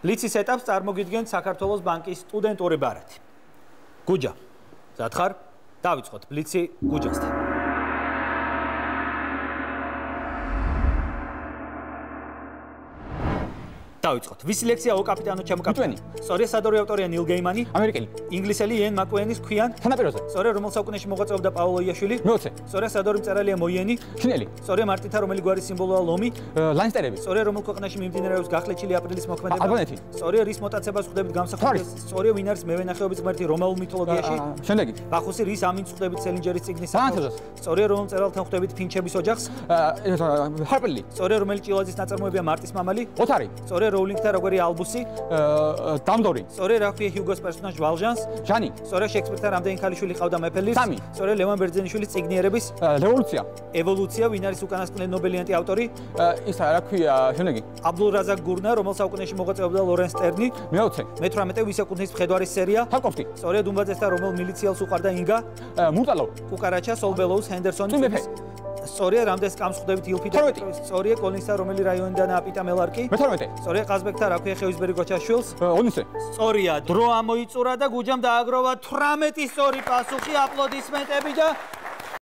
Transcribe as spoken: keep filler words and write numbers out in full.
ბლიცის ეტაპს წარმოგიდგენთ საქართველოს ბანკის სტუდენტური ბარათი. გუჯა, მზად ხარ? დავიწყოთ ბლიცი გუჯასთან. დავიწყოთ. ვისი ლექსია ო კაპიტანო ჩემო კაპიტანი? სწორია სადორი ავტორია ნილ გეიმანი, ამერიკელი. ინგლისელი იენ მაკუენის ქვიან თანაპიროზე. სწორია რომელ საუკუნეში მოღვაწეობდა პაოლო იაშვილი? მეოცე. სწორია სადორი მწერალია მოიენი? ჩინელი. სწორია მარტითა რომელი გვარის სიმბოლოა ლომი? ლანსტერები. სწორია რომელ ქვეყანაში მიმდინარეობს გახლეჩილი აპრილის მოქმედება? ალბანეთი. სწორია რის მოტაცებას ხვდებით გამსახურებას? სწორია ვინ არის მევენახეობის ღმერთი რომაულ მითოლოგიაში? შემდეგი. ბახუსი რის ამინს ხვდებით სელინჯერის წიგნის სანათელოს. სწორია რომელ მწერალთან ხვდებით ფინჩების ოჯახს? ჰარპელი. სწორია რომელი ჭილაძის ნაწარმოებია მარტის მამალი? ოთარი. სწორია როულინგთან როგორი ალბუსი? დამდორი. სწორია რა ქვია ჰიუგოს პერსონაჟ ვალჟანს? ჟანი. სწორია შექსპირთან რამდენი ქალიშვილი ყავდა მეფელის? სამი. სწორია ლევან ბერძენიშვილის წიგნიერების? რევოლუცია. ევოლუცია, ვინ არის უკანასკნელი ნობელიანტი ავტორი? ის რა ქვია, შემდეგი. აბდულრაზაკ გურნა, რომელ საუკუნეში მოღვაწეობდა ლორენს ტერნი? მეოცე. მეთვრამეტე ვის ეკუთვნის მხედვარის სერია? ჰაკოვსკი. სწორია დუმბაძესთან რომელ მილიციელს უყარდა ინგა? მუტალო. კუკარაჩა, სოლბელოუს, ჰენდერსონი? მეფე. სწორია რამდენს კამს ხვდებით ილფი და სწორია კოლინსთან რომელი რაიონიდან აპიტა მელარკი? მეთორმეტე. სწორია ყაზბეგთან რა ქვია ხევისბერი გოჩაშვილს? ონისე. სწორია დრო ამოიწურა და გუჯამ დააგროვა თვრამეტი სწორი პასუხი, აპლოდისმენტები და